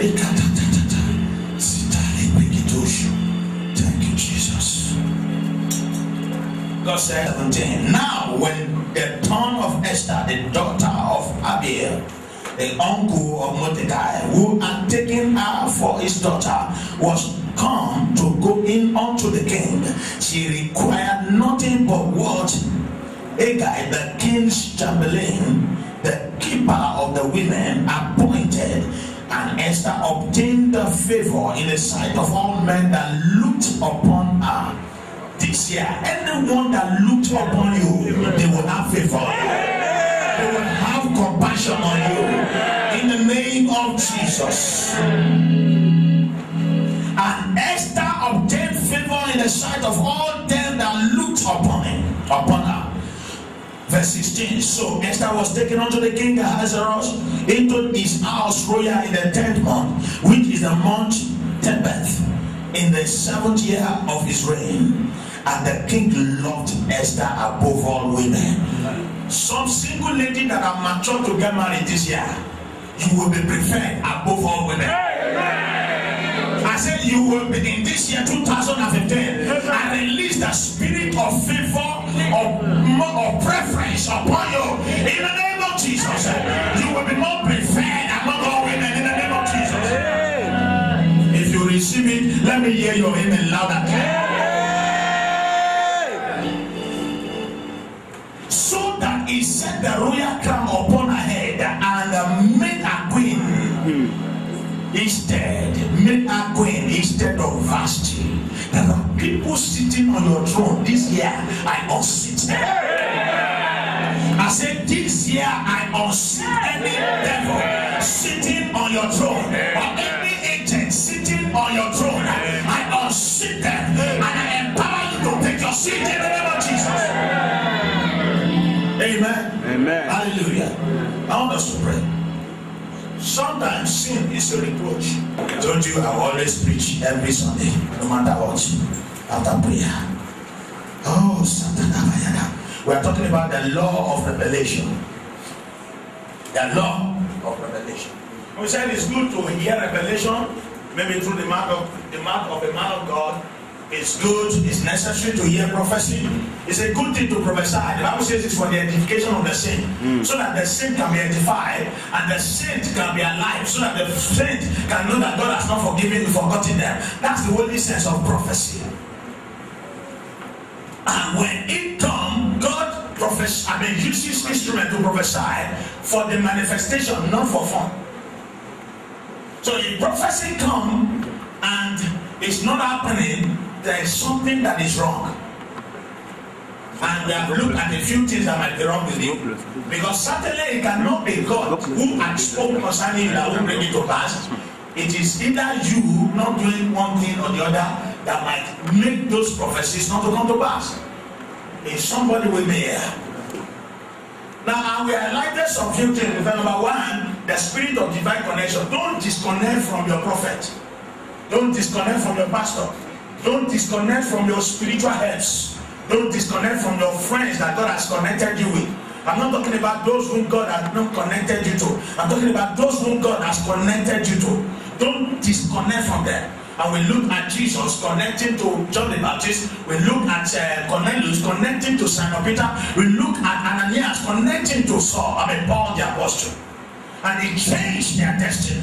Thank you, Jesus. God said 17. Now, when the turn of Esther, the daughter of Abiel, the uncle of Mordecai, who had taken her for his daughter, was come to go in unto the king, she required nothing but what Hegai, the king's chamberlain, the keeper of the women, appointed. And Esther obtained the favor in the sight of all men that looked upon her. This year, anyone that looked upon you, they will have favor. They will have compassion on you. In the name of Jesus. And Esther obtained favor in the sight of all them that looked upon her. Verse 16. So Esther was taken unto the king Ahasuerus into his house royal in the 10th month, which is the month Tebeth, in the 7th year of his reign. And the king loved Esther above all women. Some single lady that are mature to get married this year, you will be preferred above all women. I said you will be in this year 2015 and release the spirit of favor or preference upon you in the name of Jesus. You will be more preferred among all women in the name of Jesus. If you receive it, let me hear your amen louder. So that he set the royal crown upon her head and made her queen instead of Vashti. There are people sitting on your throne this year. I unseat them. I said this year I unseat any devil sitting on your throne or any agent sitting on your throne. I unseat them and I empower you to take your seat in the name of Jesus. Amen. Amen. Hallelujah. I want us to pray. Sometimes sin is a reproach. Don't you? I always preach every Sunday, no matter what, after prayer. Oh, we are talking about the law of revelation. The law of revelation. We said it's good to hear revelation, maybe through the mouth of a man of God. It's good, it's necessary to hear prophecy. It's a good thing to prophesy. The Bible says it's for the edification of the saint, so that the saint can be edified and the saint can be alive, so that the saint can know that God has not forgotten them. That's the holy sense of prophecy. And when it comes, God uses instrument to prophesy for the manifestation, not for fun. So if prophecy comes and it's not happening, there is something that is wrong. And we have looked at a few things that might be wrong with you. Because certainly it cannot be God who had spoken concerning you that will bring it to pass. It is either you not doing one thing or the other that might make those prophecies not to come to pass. Is somebody with me here? Now we highlighted some few things. Number one, the spirit of divine connection. Don't disconnect from your prophet. Don't disconnect from your pastor. Don't disconnect from your spiritual helps. Don't disconnect from your friends that God has connected you with. I'm not talking about those whom God has not connected you to. I'm talking about those whom God has connected you to. Don't disconnect from them. And we look at Jesus connecting to John the Baptist. We look at Cornelius connecting to Simon Peter. We look at Ananias connecting to Paul the Apostle. And he changed their destiny.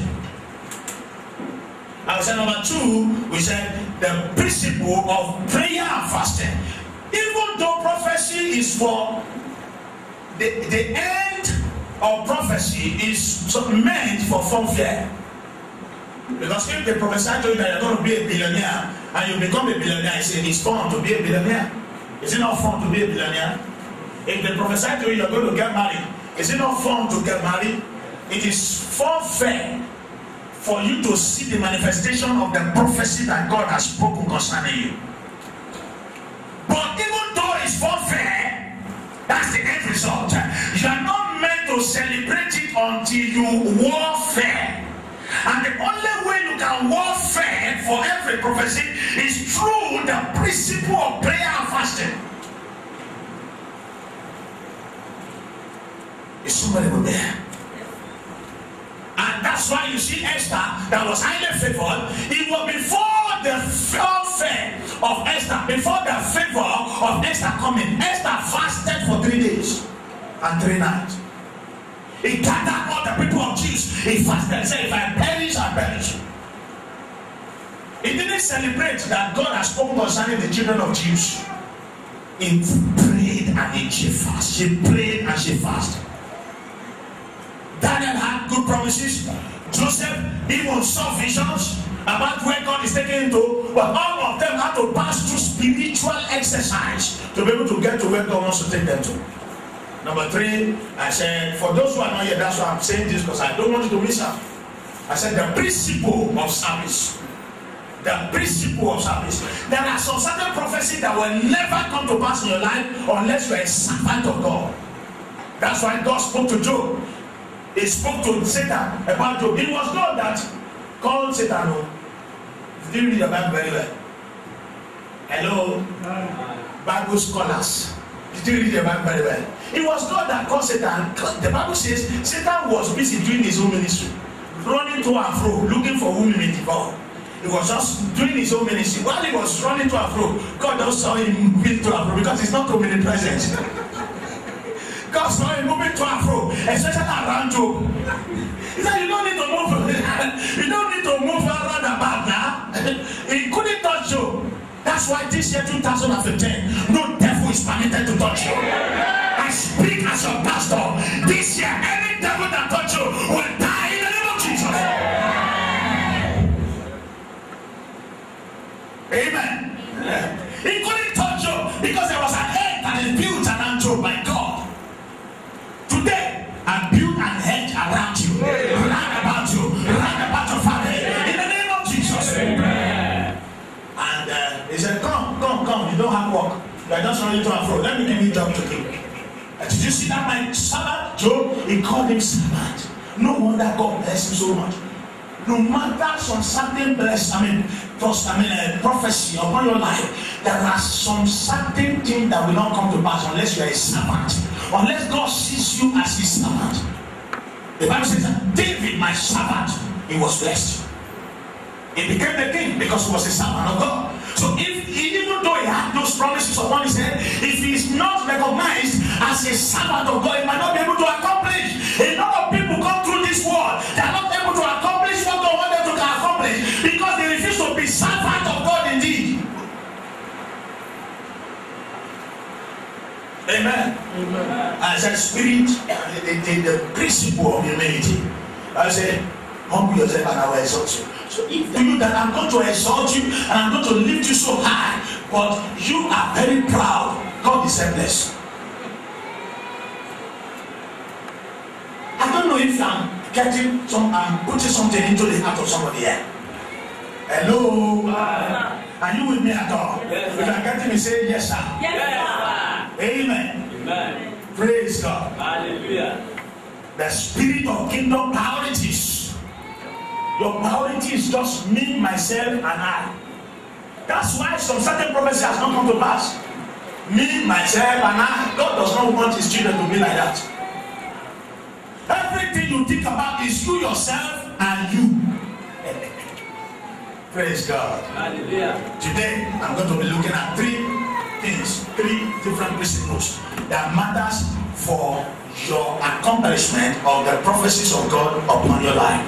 And we said number two, we said the principle of prayer and fasting. Even though prophecy is for the end of prophecy is meant for funfair. Because if they prophesy to you that you're going to be a billionaire and you become a billionaire, it's fun to be a billionaire. Is it not fun to be a billionaire? If they prophesy to you you're going to get married, is it not fun to get married? It is funfair for you to see the manifestation of the prophecy that God has spoken concerning you. But even though it's funfair, that's the end result. You are not meant to celebrate it until you warfare. And the only way you can warfare for every prophecy is through the principle of prayer and fasting. Is somebody with me? And that's That's why you see Esther that was highly favored. It was before the welfare of Esther, before the favor of Esther coming. Esther fasted for 3 days and 3 nights. He gathered all the people of Jews. He fasted and said, if I perish, I perish. He didn't celebrate that God has spoken concerning the children of Jews. He prayed and she fasted. She prayed and she fasted. Daniel had good promises. Joseph even saw visions about where God is taking him to, but all of them had to pass through spiritual exercise to be able to get to where God wants to take them to. Number 3, I said, for those who are not here, that's why I'm saying this, because I don't want you to miss out. I said the principle of service. The principle of service. There are some certain prophecies that will never come to pass in your life unless you are a servant of God. That's why God spoke to Job. He spoke to Satan about Job. It was God that called Satan. Did you read the Bible very well? Hello? Bible scholars. Did you read the Bible very well? It was God that called Satan. The Bible says Satan was busy doing his own ministry, running to and fro, looking for women in devour. He was just doing his own ministry. While he was running to and fro, God just saw him moving to and fro because he's not omnipresent. God saw him moving to and fro, especially around Job. He said, you don't need to move. You don't need to move around about now. He couldn't touch you. That's why this year 2015, no devil is permitted to touch you. I speak as your pastor. This year, any devil that touch you will die in the name of Jesus. Amen. He couldn't touch you because there was an hedge that is built around you by God. Today, I build an hedge around you, round about you, round about your family, in the name of Jesus. Amen. And he said, come, you don't have work. You are just running to and fro. Let me give you a job to do. Did you see that my servant Job? He called him servant. No wonder God blessed him so much. No matter some certain prophecy upon your life, there are some certain things that will not come to pass unless you are a servant. Unless God sees you as his servant. The Bible says that David, my servant, he was blessed. He became the king because he was a servant of God. So even though he had those promises upon his head, if he is not recognized as a servant of God, he might not be able to accomplish. A lot of people come through this world, they are not able to accomplish what God wanted to accomplish because they refuse to be servant of God indeed. Amen. Amen. I said spirit, the principle of humility. I said, humble yourself and I will exalt you. So if you that I'm going to exalt you and I'm going to lift you so high, but you are very proud, God is helpless. I don't know if I'm putting something into the heart of somebody here. Hello? Are you with me at all? Yes, if you are getting me, say yes, sir. Yes, sir. Amen. Amen. Praise God. Hallelujah. The spirit of kingdom priorities. Your priority is just me, myself, and I. That's why some certain prophecy has not come to pass. Me, myself, and I. God does not want his children to be like that. Everything you think about is you, yourself, and you. Praise God. Hallelujah. Today, I'm going to be looking at 3 things, 3 different principles that matters for your accomplishment of the prophecies of God upon your life.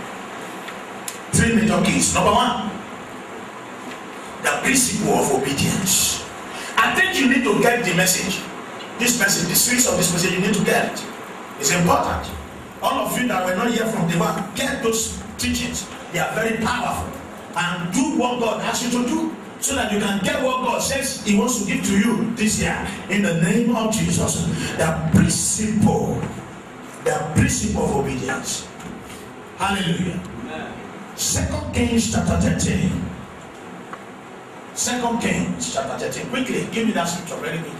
3 major keys. Number 1, the principle of obedience. I think you need to get the message. This message, the series of this message, you need to get it. It's important. All of you that were not here from the one, get those teachings. They are very powerful. And do what God asks you to do, so that you can get what God says he wants to give to you this year. In the name of Jesus. The principle of obedience. Hallelujah. 2 Kings chapter 13. 2 Kings chapter 13. Quickly, give me that scripture very quickly.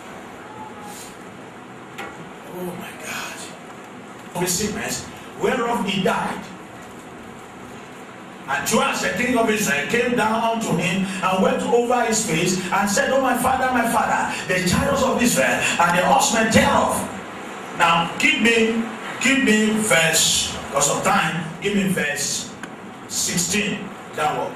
Oh my God. The sickness whereof he died. And Joash, the king of Israel, came down unto him and went over his face and said, oh my father, the chariots of Israel and the horsemen thereof. Now give me verse Because of time, give me verse 16 downward.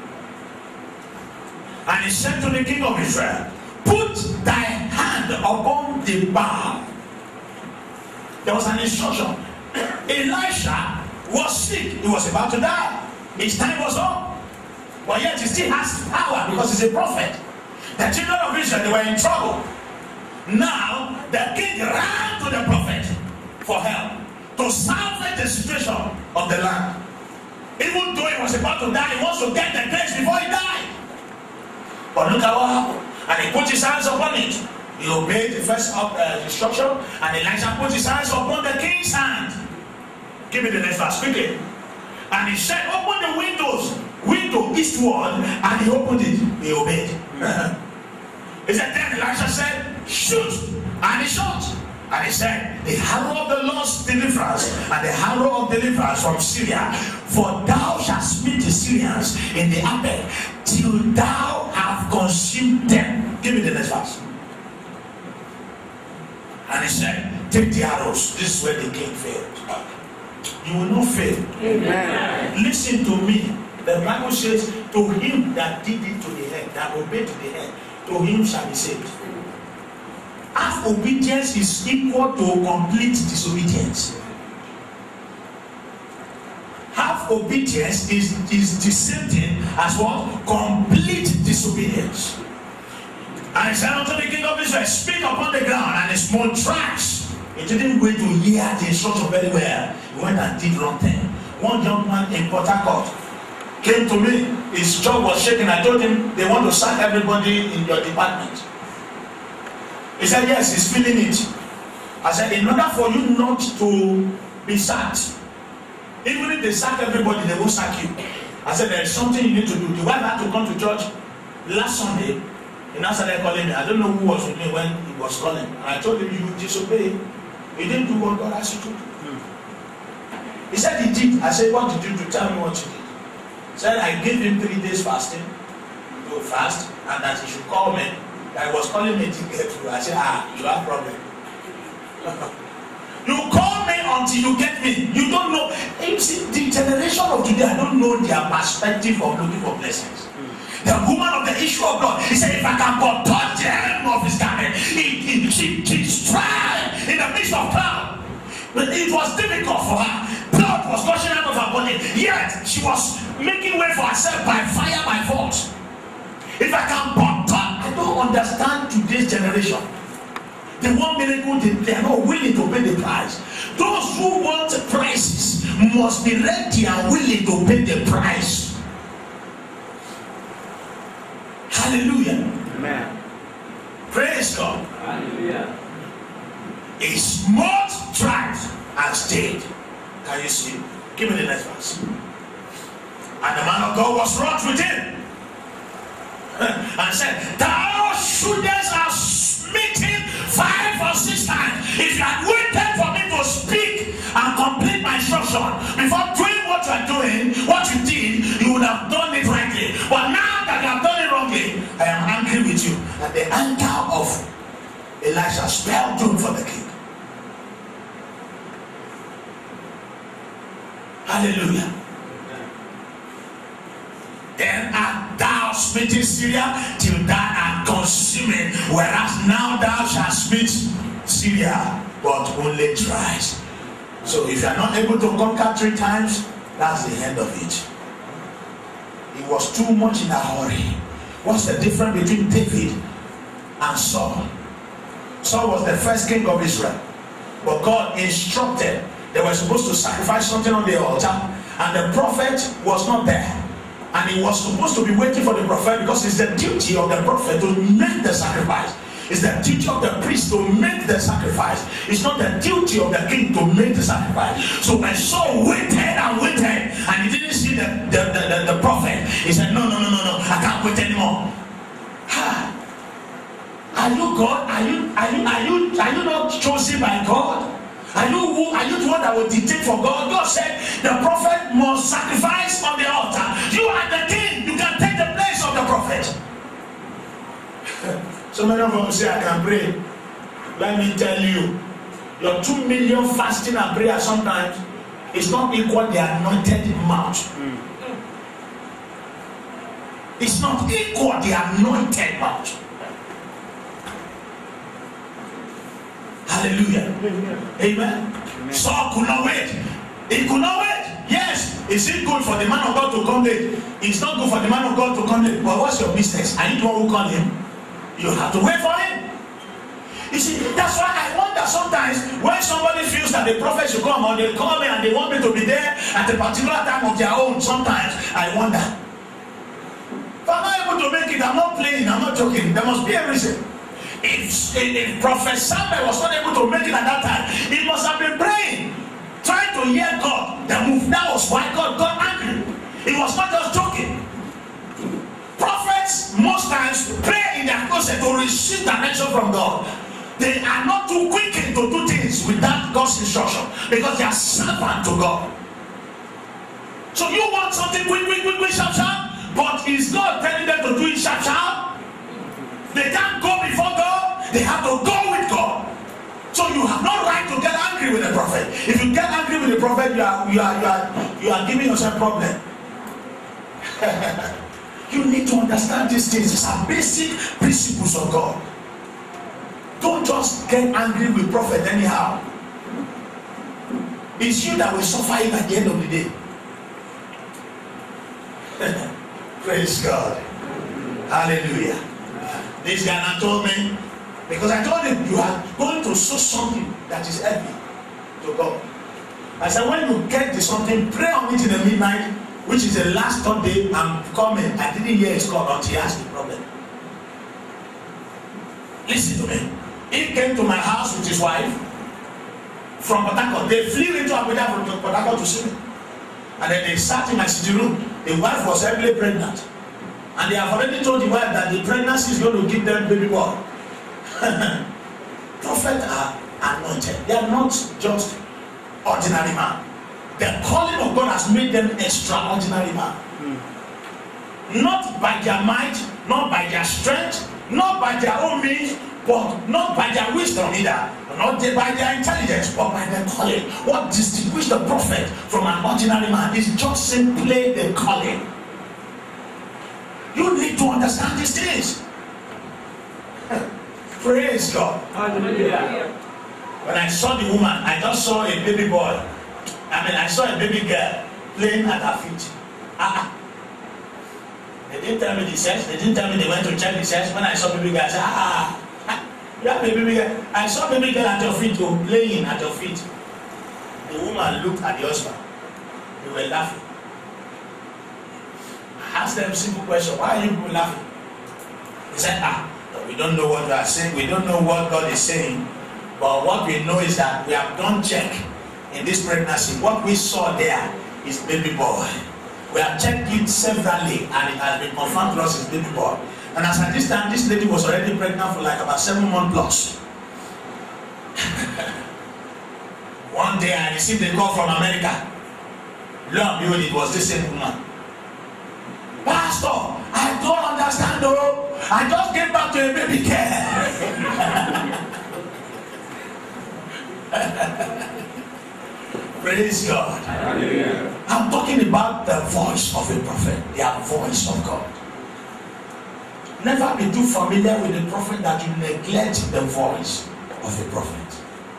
And he said to the king of Israel, put thy hand upon the bow. There was an instruction. Elisha was sick. He was about to die. His time was up. But yet he still has power because he's a prophet. The children of Israel, they were in trouble. Now, the king ran to the prophet for help to salvage the situation of the land. Even though he was about to die, he wants to get the grace before he died. But look at what happened. And he put his hands upon it. He obeyed the first instruction, and Elisha put his hands upon the king's hand. Give me the next verse quickly. And he said, open the window eastward, and he opened it. He obeyed. He said, then Elisha said, shoot, and he shot. And he said, the arrow of the Lord's deliverance, and the arrow of deliverance from Syria, for thou shalt smite the Syrians in the Apple, till thou have consumed them. Give me the next verse. And he said, take the arrows. This is where the king failed. You will not fail. Amen. Listen to me. The Bible says, to him that did it to the head, that obeyed to the head, to him shall be saved. Half obedience is equal to complete disobedience. Half obedience is the same thing as what? Complete disobedience. And he said unto the king of Israel, speak upon the ground, and the small tracks. He didn't wait to hear the instruction very well. He went and did wrong thing. One young man in Port Harcourt came to me. His jaw was shaking. I told him, they want to sack everybody in your department. He said, yes, he's feeling it. I said, in order for you not to be sacked, even if they sack everybody, they won't sack you. I said, there is something you need to do. The wife had to come to church last Sunday. He now started calling me. I don't know who was with me when he was calling. And I told him, you disobey. He didn't do what God asked you to do. He said he did. I said, what did you do? Tell me what you did. He said, I gave him 3 days fasting to fast, and that he should call me. That he was calling me to get through. I said, you have a problem. You call me until you get me. You don't know. You see, the generation of today, I don't know their perspective of looking for blessings. The woman of the issue of blood, he said, if I can but touch the hem of his garment, she tried in the midst of cloud. But it was difficult for her. Blood was gushing out of her body. Yet she was making way for herself by fire, by force. If I can but touch, I don't understand today's generation. They want miracle, they are not willing to pay the price. Those who want prices must be ready and willing to pay the price. Hallelujah. Amen. Praise God. Hallelujah. A small tribe has stayed. Can you see? Give me the next verse. And the man of God was wroth with him and said, thou shouldest have smitten 5 or 6 times. If you had waited for me to speak and complete my instruction before doing what you are doing, what you did, you would have done it rightly. But now that you have done it wrongly, I am angry with you. And the anger of Elisha spelled doom for the king. Hallelujah. Then art thou smitten Syria till thou art consuming, whereas now thou shalt smite Syria, but only thrice. So if you are not able to conquer 3 times, that's the end of it. He was too much in a hurry. What's the difference between David and Saul? Saul was the first king of Israel, but God instructed they were supposed to sacrifice something on the altar, and the prophet was not there. And he was supposed to be waiting for the prophet, because it's the duty of the prophet to make the sacrifice. It's the duty of the priest to make the sacrifice. It's not the duty of the king to make the sacrifice. So when Saul waited and waited, and he didn't see the prophet, he said, no, I can't wait anymore. Are you God? Are you not chosen by God? Are you the one that will dictate for God? God said the prophet must sacrifice on the altar. You are the king. You can take the place of the prophet. So many of us say, I can pray. Let me tell you, your 2 million fasting and prayer sometimes, is not equal the anointed mouth. It's not equal the anointed mouth. Hallelujah. Amen. Saul could not wait. He could not wait. Yes. Is it good for the man of God to come late? It's not good for the man of God to come late. But what's your business? Are you the one who called him? You have to wait for him. You see, that's why I wonder sometimes when somebody feels that the prophet should come, or they call me and they want me to be there at a particular time of their own. Sometimes I wonder. If I'm not able to make it, I'm not playing, I'm not joking. There must be a reason. If Prophet Samuel was not able to make it at that time, he must have been praying, trying to hear God. The move. That was why God got angry. He was not just joking. Prophets most times pray in their closet to receive direction from God. They are not too quick to do things without God's instruction because they are servant to God. So you want something quick, sharp, sharp, but is God telling them to do it sharp, sharp? They can't go before God. They have to go with God. So you have no right to get angry with the prophet. If you get angry with the prophet, you are giving yourself a problem. You need to understand these things. These are basic principles of God. Don't just get angry with prophet anyhow. It's you that will suffer it at the end of the day. Praise God. Hallelujah. This guy now told me, because I told him you are going to sow something that is heavy to God. I said, when you get to something, pray on it in the midnight, which is the last Sunday I'm coming. I didn't hear his call until he asked the problem. Listen to me. He came to my house with his wife from Port Harcourt. They flew into Abuja from Port Harcourt to see me. And then they sat in my sitting room. The wife was heavily pregnant. And they have already told the wife that the pregnancy is going to give them baby boy. Prophets are anointed. They are not just ordinary man. The calling of God has made them extraordinary man. Not by their might, not by their strength, not by their own means, but not by their wisdom either, not by their intelligence, but by their calling. What distinguishes the prophet from an ordinary man is just simply the calling. You need to understand these things. Praise God. Hallelujah. When I saw the woman, I just saw a baby boy. I saw a baby girl playing at her feet. They didn't tell me the sex. They didn't tell me they went to check the sex. When I saw baby girl, I said, you have a baby girl. I saw baby girl at your feet, playing at your feet. The woman looked at the husband. They were laughing. I asked them a simple question. Why are you people laughing? They said, we don't know what we are saying. We don't know what God is saying. But what we know is that we have done check in this pregnancy. What we saw there is baby boy. We have checked it severally and it has been confirmed to us as baby boy. And as at this time, this lady was already pregnant for like about 7 months plus. One day I received a call from America. Lo and behold, it was the same woman. Pastor, I don't understand though. I just came back to a baby girl. Praise God. Hallelujah. I'm talking about the voice of a prophet, the voice of God. Never be too familiar with the prophet that you neglect the voice of a prophet.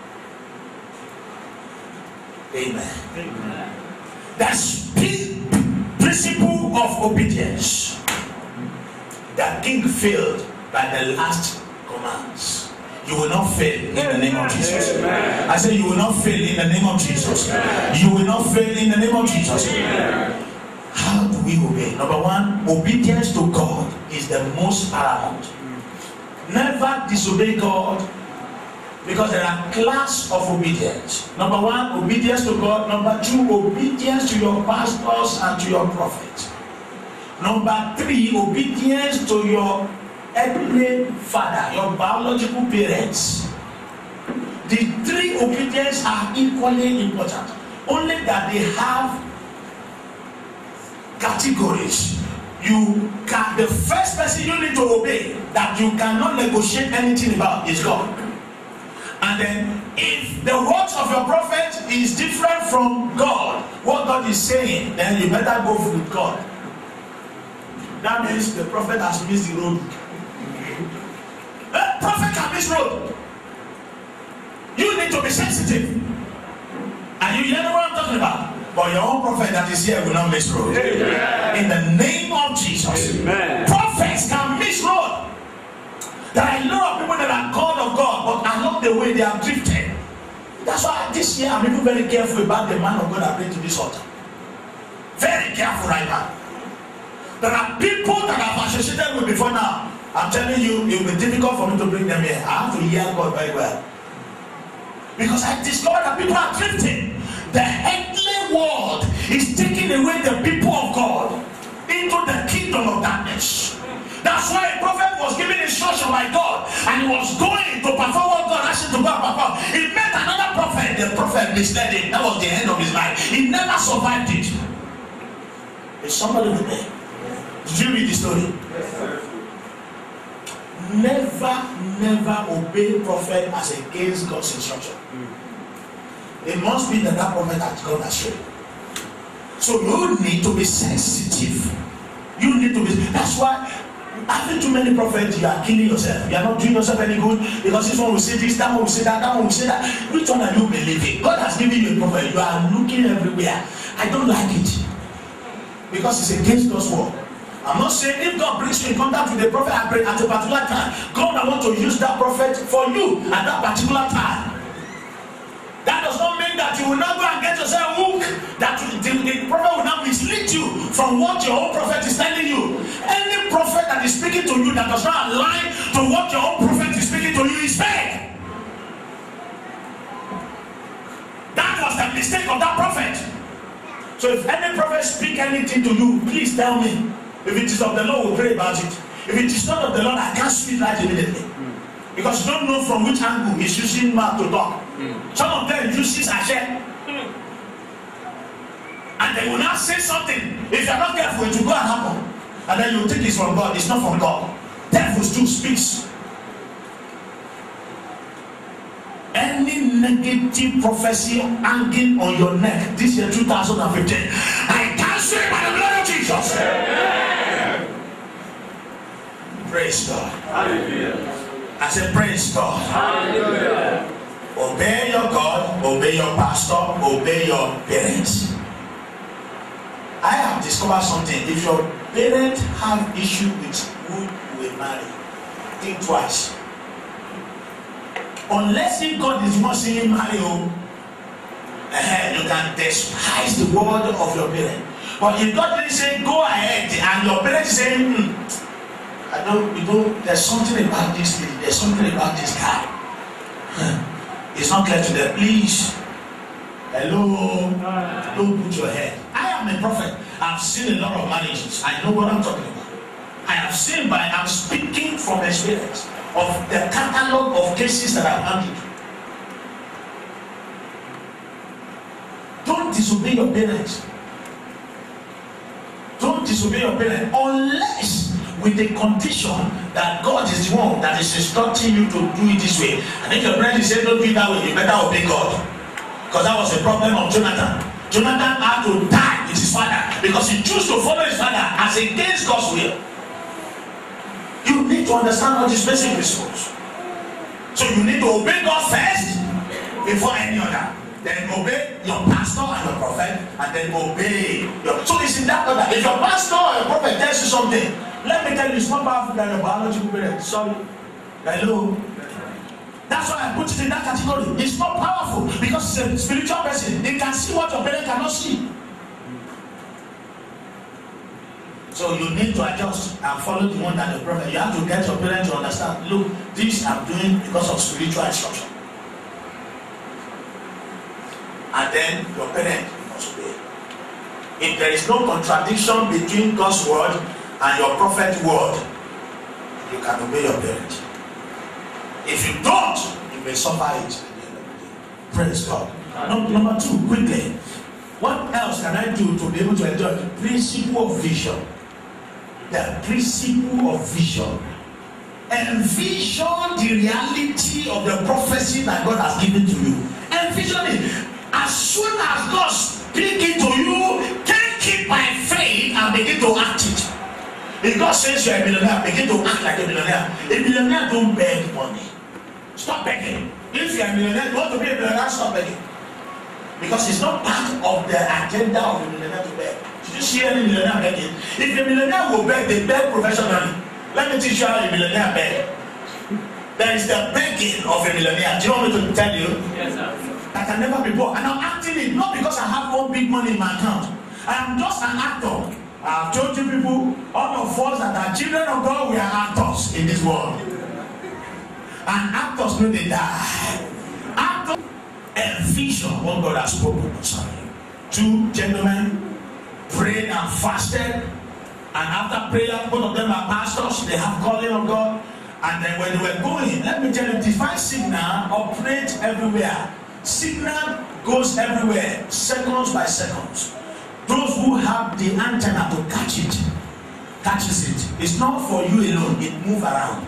Amen. Amen. That's the principle of obedience that King failed by the last commands. You will not fail in the name of Jesus. Amen. I say you will not fail in the name of Jesus. Amen. You will not fail in the name of Jesus. Amen. How do we obey? Number one, obedience to God is the most paramount. Never disobey God, because there are class of obedience. Number one, obedience to God. Number two, obedience to your pastors and to your prophets. Number three, obedience to your earthly father, your biological parents. The three obedience are equally important, only that they have categories. The first person you need to obey, that you cannot negotiate anything about, is God. And then if the words of your prophet is different from God, what God is saying, then you better go with God. That means the prophet has missed the road. A prophet can miss road. You need to be sensitive. And you know what I'm talking about. But your own prophet that is here will not miss road. Amen. In the name of Jesus. Amen. Prophets can miss road. There are a lot of people that are called of God, but along the way they are drifted. That's why this year I'm even very careful about the man of God I bring to this altar. Very careful right now. There are people that I've associated with before now. I'm telling you, it will be difficult for me to bring them here. I have to hear God very well. Because I discovered that people are drifting. The earthly world is taking away the people of God into the kingdom of darkness. That's why a prophet was given instruction by God, and he was going to perform what God asked him to go and perform. He met another prophet. The prophet misled him. That was the end of his life. He never survived it. Is somebody with me? Did you read the story? Yes, sir. Never obey prophet as against God's instruction. It must be that prophet has gone astray. So you need to be sensitive. You need to be. That's why having too many prophets, you are killing yourself. You are not doing yourself any good, because this one will say this, that one will say that, that one will say that. Which one are you believing? God has given you a prophet. You are looking everywhere. I don't like it, because it's against God's word. I'm not saying if God brings you in contact with the prophet at a particular time, God I want to use that prophet for you at that particular time. That does not mean that you will not go and get yourself hooked, that the prophet will not mislead you from what your own prophet is telling you. Any prophet that is speaking to you that does not align to what your own prophet is speaking to you is fake. That was the mistake of that prophet. So if any prophet speak anything to you, please tell me. If it is of the Lord, we'll pray about it. If it is not of the Lord, I can't speak right immediately. Because you don't know from which angle he's using mouth to talk. Some of them uses Asher. And they will not say something. If you're not careful, it will go and happen. And then you think it's from God. It's not from God. Devils too speaks. Any negative prophecy hanging on your neck this year 2015, I cancel it by the blood of Jesus. Praise God. Hallelujah. I said, praise God. Hallelujah. Obey your God, obey your pastor, obey your parents. I have discovered something. If your parents have issue with who you will marry, think twice. Unless if God is not saying marry you, you can despise the word of your parents. But if God didn't say go ahead, and your parents say, there's something about this lady, there's something about this guy. It's not clear to them. Please, hello, don't put your head. I am a prophet. I've seen a lot of marriages. I know what I'm talking about. I have seen, I'm speaking from experience of the catalog of cases that I've handled. Don't disobey your parents. Don't disobey your parents unless with the condition that God is the one that is instructing you to do it this way. And if your parents say don't do it that way, you better obey God. Because that was the problem of Jonathan. Jonathan had to die with his father because he chose to follow his father as against God's will. You need to understand all these basic principles. So you need to obey God first before any other. Then obey your pastor and your prophet, and then obey your. So it's in that order. If your pastor or your prophet tells you something, let me tell you, it's more powerful than your biological parents. Sorry. Hello. That's why I put it in that category. It's more powerful because it's a spiritual person. They can see what your parents cannot see. So you need to adjust and follow the one that the prophet. You have to get your parents to understand. Look, this I'm doing because of spiritual instruction. And then your parent must obey. If there is no contradiction between God's word and your prophet's word, you can obey your parent. If you don't, you may suffer it at the end of the day. Praise God. Number two, quickly. What else can I do to be able to enjoy the principle of vision? The principle of vision. envision the reality of the prophecy that God has given to you. Envision it. As soon as God speaks it to you, take it by faith and begin to act it. If God says you're a millionaire, begin to act like a millionaire. A millionaire don't beg money. Stop begging. If you're a millionaire, you want to be a millionaire, stop begging. Because it's not part of the agenda of a millionaire to beg. Did you see any millionaire begging? If a millionaire will beg, they beg professionally. Let me teach you how a millionaire beg. There is the begging of a millionaire. Do you want me to tell you? Yes, sir. I can never be poor. And I'm acting it not because I have one big money in my account. I am just an actor. I've told you people, all of us that are children of God, we are actors in this world. And actors know they die. Actors envision what God has spoken concerning you. Two gentlemen prayed and fasted. And after prayer, both of them are pastors. They have calling of God. And then when they were going, let me tell you, divine signal operates everywhere. Signal goes everywhere, seconds by seconds. Those who have the antenna to catch it, catches it. It's not for you alone, it moves around.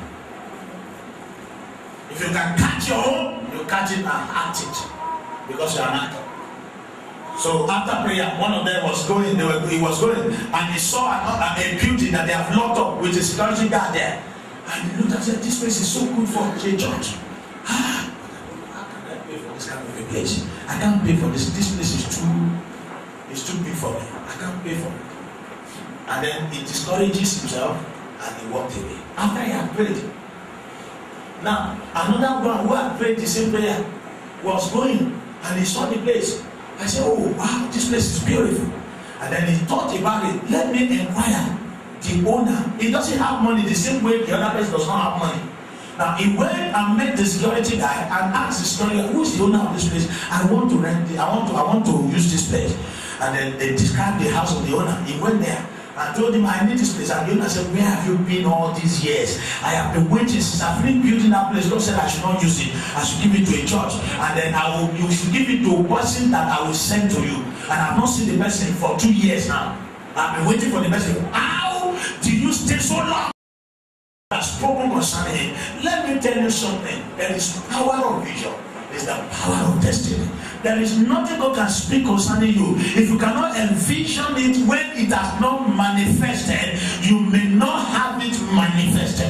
If you can catch your own, you catch it and act it. Because you're an actor. So after prayer, one of them was going, he was going, and he saw a building that they have locked up with a security guard there. And he looked and said, this place is so good for a church. How can I pay for this kind of a place? I can't pay for this. This place is too big for me. I can't pay for it. And then he discourages himself and he walked away. After he had prayed. Now, another one who had prayed the same prayer was going and he saw the place. I said, oh wow, this place is beautiful. And then he thought about it. Let me inquire the owner. He doesn't have money the same way the other person does not have money. Now he went and met the security guy and asked the security guy, who is the owner of this place? I want to rent it. I want to use this place. And then they described the house of the owner. He went there and told him, I need this place. And the owner said, where have you been all these years? I have been waiting since I've been building that place. God said I should not use it. I should give it to a church. And then you should give it to a person that I will send to you. And I've not seen the person for 2 years now. I've been waiting for the person. How did you stay so long? Has spoken concerning him. Let me tell you something. There is power of vision. There is the power of destiny. There is nothing God can speak concerning you. If you cannot envision it when it has not manifested, you may not have it manifested.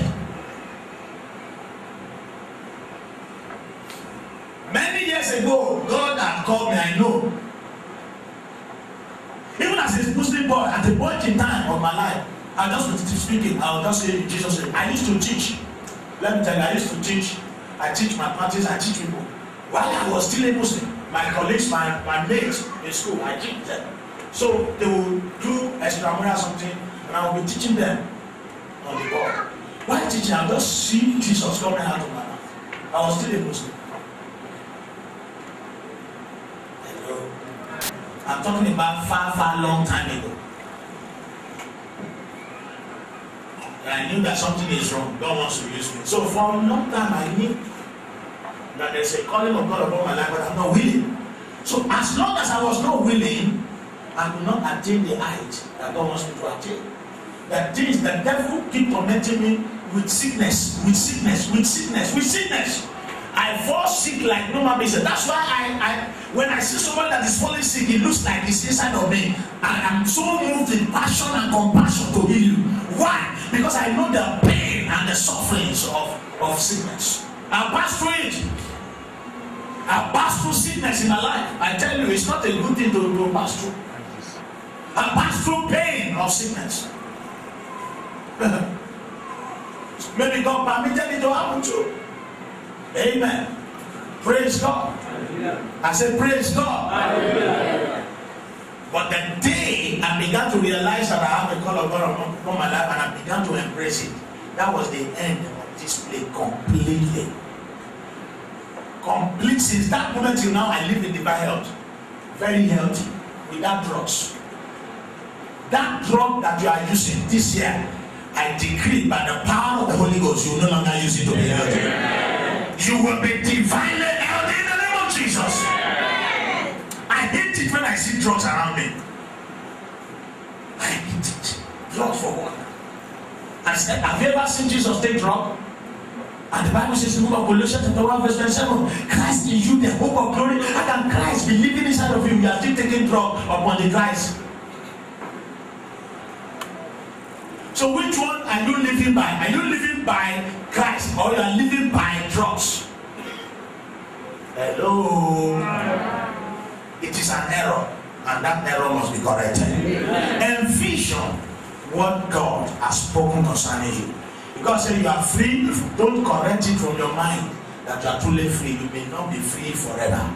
Many years ago, God had called me, I know. Even as a Muslim boy, at the point in time of my life, I just was speaking, I will just say in Jesus' name. I used to teach. Let me tell you, I used to teach. I teach mathematics, I teach people. While I was still a Muslim, my colleagues, my mates in school, I teach them. So they will do extramural something, and I will be teaching them on the board. While teaching, I just see Jesus coming out of my mouth. I was still a Muslim. Hello. I'm talking about far long time ago. I knew that something is wrong. God wants to use me. So for a long time, I knew that there's a calling of God upon my life, but I'm not willing. So as long as I was not willing, I could not attain the height that God wants me to attain. That things, the devil keep tormenting me with sickness. I fall sick like no man business. That's why when I see somebody that is falling sick, it looks like it's inside of me. And I'm so moved with passion and compassion to heal you. Why? Because I know the pain and the sufferings of sickness. I passed through it. I passed through sickness in my life. I tell you, it's not a good thing to pass through. I passed through pain of sickness. Maybe God permitted it to happen too. Amen. Praise God. I said, praise God. But the day I began to realize that I have a call of God upon my life and I began to embrace it, that was the end of this play completely. Complete. Since that moment till now, I live in divine health. Very healthy. Without drugs. That drug that you are using this year, I decree by the power of the Holy Ghost, you will no longer use it to be healthy. You will be divinely healthy in the name of Jesus. I hate it when I see drugs around me. I hate it. Drugs for what? I said, have you ever seen Jesus take drug? And the Bible says in the book of Colossians chapter 1 verse 27, Christ in you, the hope of glory. How can Christ be living inside of you? You are still taking drug upon the Christ. So which one are you living by? Are you living by Christ or you are living by drugs? Hello. It is an error, and that error must be corrected. Envision what God has spoken concerning you. God said you are free. If you don't correct it from your mind that you are truly free, you may not be free forever.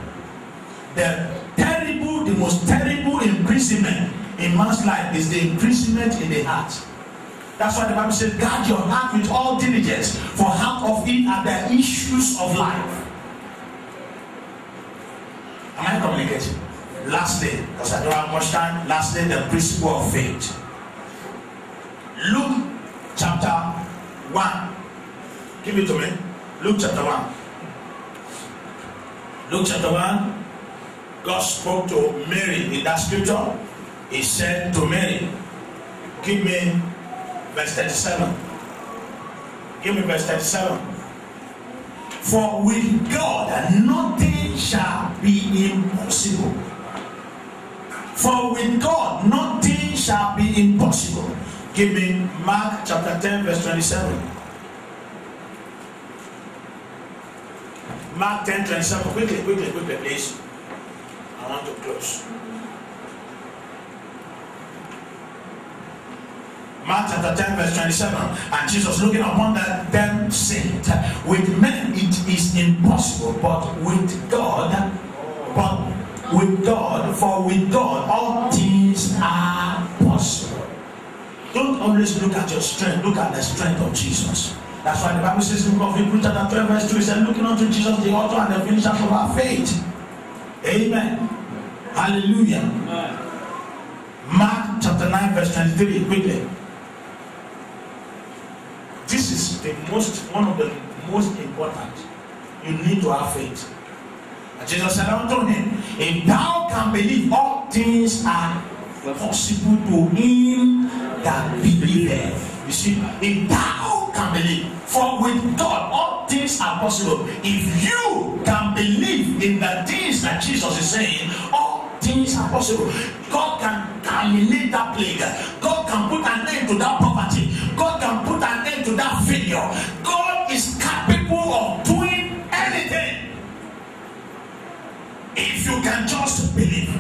The most terrible imprisonment in man's life is the imprisonment in the heart. That's why the Bible says, guard your heart with all diligence, for out of it are the issues of life. Am I communicating? Lastly, because I don't have much time, lastly, the principle of faith. Luke chapter 1. Give it to me. Luke chapter 1. Luke chapter 1. God spoke to Mary in that scripture. He said to Mary, give me verse 37. Give me verse 37. For with God nothing shall be impossible. For with God nothing shall be impossible. Give me Mark chapter 10 verse 27. Mark 10:27. Quickly, please. I want to close. Mark chapter 10 verse 27. And Jesus looking upon them said, with men it is impossible, but with God, for with God all things are possible. Don't always look at your strength, look at the strength of Jesus. That's why the Bible says in the book of Hebrews chapter 12 verse 2, it says, looking unto Jesus the author and the finisher of our faith. Amen. Hallelujah. Mark chapter 9 verse 23, quickly. This is one of the most important. You need to have faith. And Jesus said unto him, if thou can believe, all things are possible to him that believeth. You see, if thou can believe, for with God all things are possible. If you can believe in the things that Jesus is saying, all things are possible. God can terminate that plague. God can put an end to that poverty. God can put an end to that failure. God is capable of doing anything if you can just believe.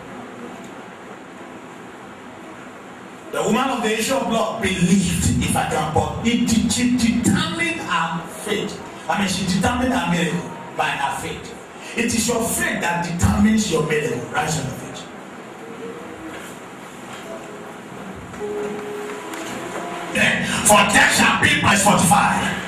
The woman of the issue of blood believed, if I can, but she determined her faith. She determined her miracle by her faith. It is your faith that determines your miracle. Rise on the faith. For there shall be, verse 45.